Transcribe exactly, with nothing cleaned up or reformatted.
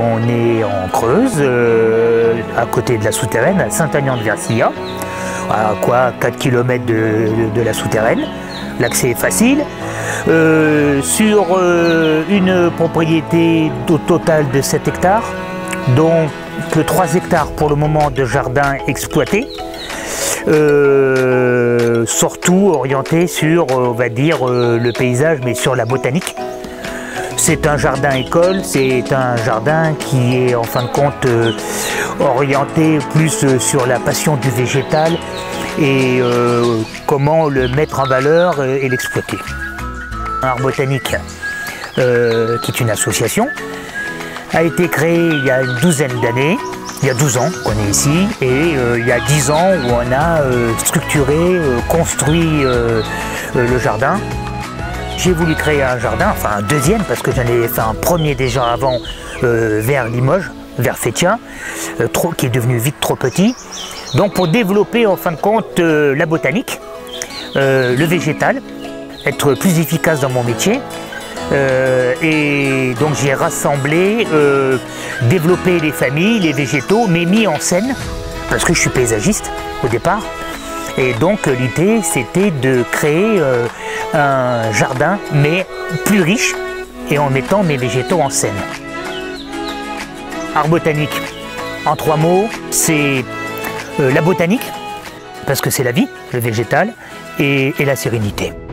On est en Creuse, euh, à côté de la souterraine, à Saint-Aignan-de-Versilla, à quoi quatre kilomètres de, de, de la souterraine. L'accès est facile. Euh, sur euh, une propriété au total de sept hectares, dont que trois hectares pour le moment de jardin exploité. Euh, surtout orienté sur, on va dire, euh, le paysage, mais sur la botanique. C'est un jardin école, c'est un jardin qui est en fin de compte euh, orienté plus euh, sur la passion du végétal et euh, comment le mettre en valeur euh, et l'exploiter. Art Botanique, euh, qui est une association, a été créée il y a une douzaine d'années, il y a douze ans qu'on est ici, et euh, il y a dix ans où on a euh, structuré, euh, construit euh, euh, le jardin. J'ai voulu créer un jardin, enfin un deuxième, parce que j'en ai fait un premier déjà avant euh, vers Limoges, vers Fétien, euh, trop, qui est devenu vite trop petit. Donc pour développer en fin de compte euh, la botanique, euh, le végétal, être plus efficace dans mon métier. Euh, et donc j'ai rassemblé, euh, développé les familles, les végétaux, mais mis en scène, parce que je suis paysagiste au départ. Et donc l'idée c'était de créer euh, un jardin, mais plus riche, et en mettant mes végétaux en scène. Art botanique, en trois mots, c'est euh, la botanique, parce que c'est la vie, le végétal, et, et la sérénité.